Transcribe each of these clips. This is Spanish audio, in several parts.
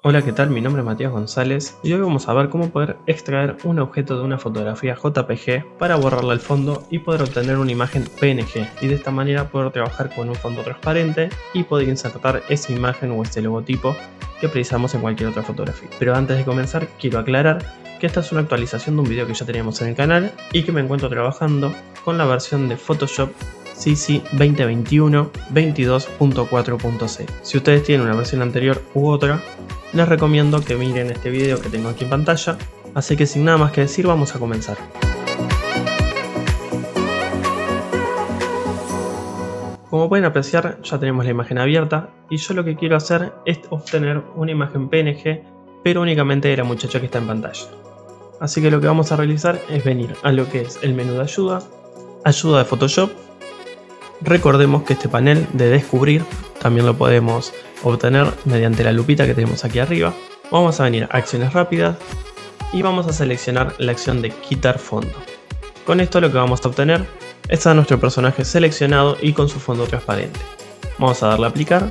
Hola, ¿qué tal? Mi nombre es Matías González y hoy vamos a ver cómo poder extraer un objeto de una fotografía JPG para borrarle el fondo y poder obtener una imagen PNG y de esta manera poder trabajar con un fondo transparente y poder insertar esa imagen o este logotipo que precisamos en cualquier otra fotografía. Pero antes de comenzar quiero aclarar que esta es una actualización de un video que ya teníamos en el canal y que me encuentro trabajando con la versión de Photoshop CC 2021 22.4.0. Si ustedes tienen una versión anterior u otra, les recomiendo que miren este video que tengo aquí en pantalla, así que sin nada más que decir vamos a comenzar. Como pueden apreciar ya tenemos la imagen abierta y yo lo que quiero hacer es obtener una imagen PNG pero únicamente de la muchacha que está en pantalla. Así que lo que vamos a realizar es venir a lo que es el menú de ayuda de Photoshop. Recordemos que este panel de descubrir también lo podemos obtener mediante la lupita que tenemos aquí arriba. Vamos a venir a acciones rápidas y vamos a seleccionar la acción de quitar fondo. Con esto lo que vamos a obtener es a nuestro personaje seleccionado y con su fondo transparente. Vamos a darle a aplicar.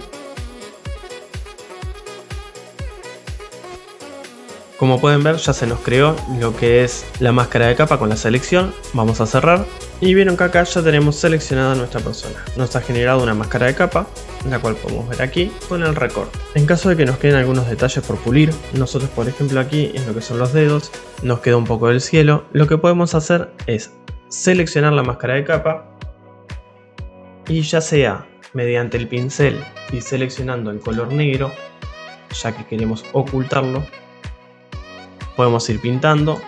Como pueden ver ya se nos creó lo que es la máscara de capa con la selección. Vamos a cerrar y vieron que acá ya tenemos seleccionada nuestra persona. Nos ha generado una máscara de capa, la cual podemos ver aquí con el recorte. En caso de que nos queden algunos detalles por pulir, nosotros por ejemplo aquí en lo que son los dedos, nos queda un poco del cielo, lo que podemos hacer es seleccionar la máscara de capa y ya sea mediante el pincel y seleccionando el color negro, ya que queremos ocultarlo, podemos ir pintando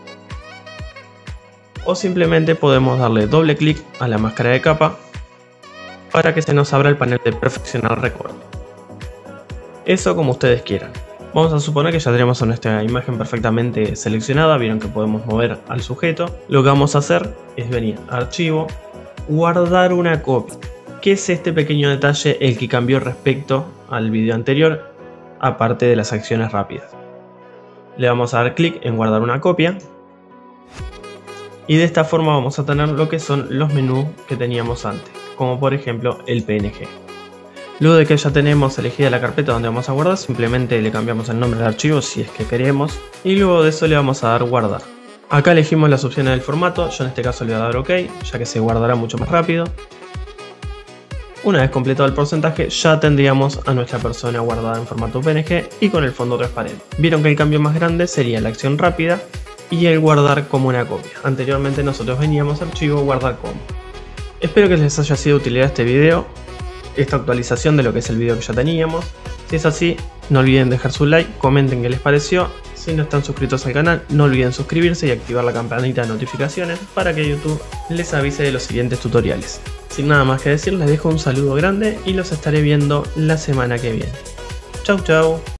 o simplemente podemos darle doble clic a la máscara de capa para que se nos abra el panel de perfeccionar recorte. Eso como ustedes quieran. Vamos a suponer que ya tenemos nuestra imagen perfectamente seleccionada, vieron que podemos mover al sujeto. Lo que vamos a hacer es venir a archivo, guardar una copia, que es este pequeño detalle el que cambió respecto al video anterior, aparte de las acciones rápidas. Le vamos a dar clic en guardar una copia y de esta forma vamos a tener lo que son los menús que teníamos antes, como por ejemplo el PNG. Luego de que ya tenemos elegida la carpeta donde vamos a guardar, simplemente le cambiamos el nombre del archivo si es que queremos y luego de eso le vamos a dar guardar. Acá elegimos las opciones del formato, yo en este caso le voy a dar OK, ya que se guardará mucho más rápido. Una vez completado el porcentaje ya tendríamos a nuestra persona guardada en formato PNG y con el fondo transparente. Vieron que el cambio más grande sería la acción rápida y el guardar como una copia. Anteriormente nosotros veníamos archivo guardar como. Espero que les haya sido de utilidad este video, esta actualización de lo que es el video que ya teníamos. Si es así, no olviden dejar su like, comenten qué les pareció. Si no están suscritos al canal, no olviden suscribirse y activar la campanita de notificaciones para que YouTube les avise de los siguientes tutoriales. Sin nada más que decir, les dejo un saludo grande y los estaré viendo la semana que viene. Chau chau.